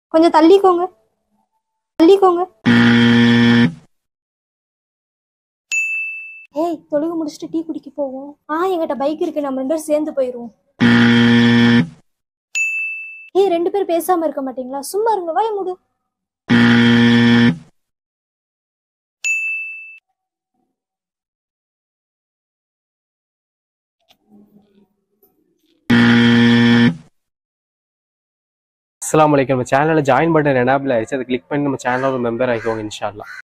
கொஞ்சம் தள்ளிக்கோங்க. தள்ளிக்கோங்க. ஏய், தொழுக முடிச்சுட்டு டீ குடிக்க போவோம். எங்கிட்ட பைக் இருக்கு, நம்ம 2 பேரும் சேர்ந்து போயிருவோம். ஏய், 2 பேரும் பேசாம இருக்க மாட்டீங்களா? சும்மா இருங்க, வாய மூடு. அஸ்ஸலாமு அலைக்கும். நம்ம சேனலில் ஜாயின் பட்டன் எனேபிள் ஆயிடுச்சு. அதை கிளிக் பண்ணி நம்ம சேனலோட மெம்பர் ஆகிக்கோங்க இன்ஷா அல்லாஹ்.